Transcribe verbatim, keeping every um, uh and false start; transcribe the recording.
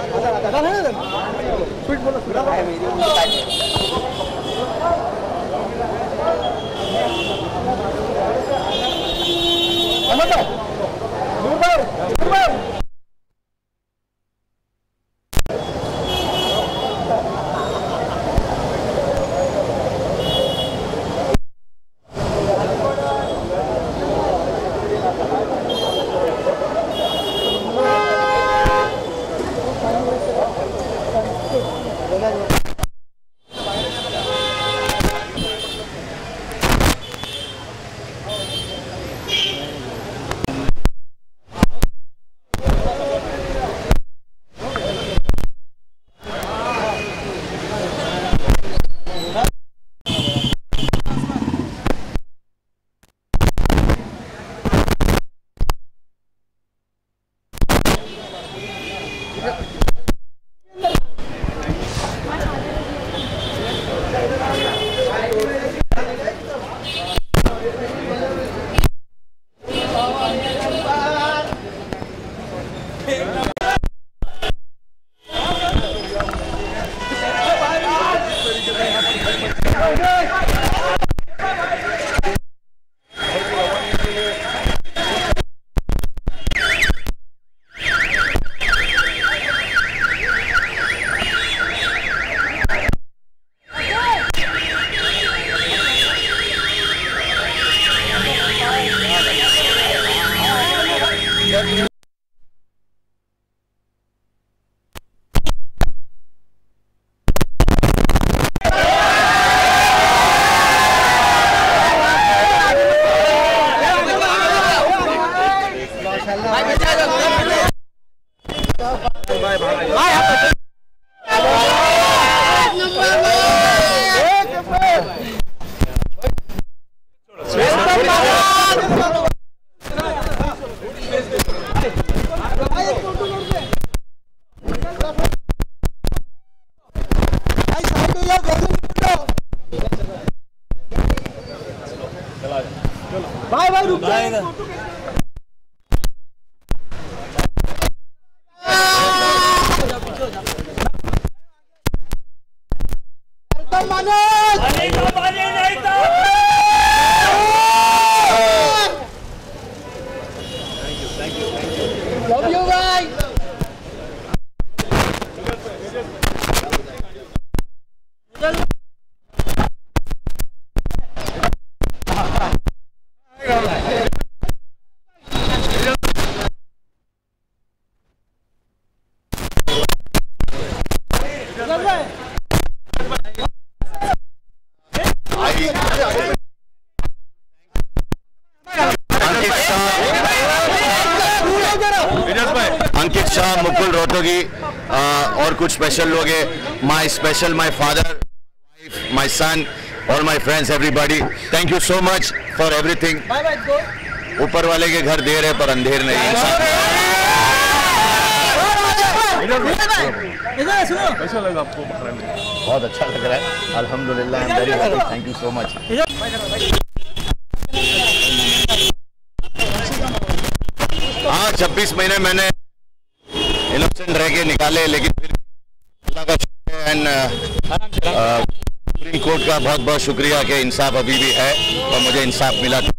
भाई भाई रुक जाएगा। Love you guys. अंकित शाह, मुकुल रोहतगी और कुछ स्पेशल लोग हैं। माई special my father, my son और my friends, everybody, thank you so much for everything. ऊपर वाले के घर देर है पर अंधेर नहीं है। कैसा लगा आपको बकरा में? बहुत अच्छा लग रहा है, अल्हम्दुलिल्लाह, I am very happy, thank you so much. हाँ, छब्बीस महीने मैंने इनोसेंट रह के निकाले, लेकिन फिर अल्लाह का शुक्र है एंड सुप्रीम कोर्ट का बहुत बहुत शुक्रिया कि इंसाफ अभी भी है और मुझे इंसाफ मिला।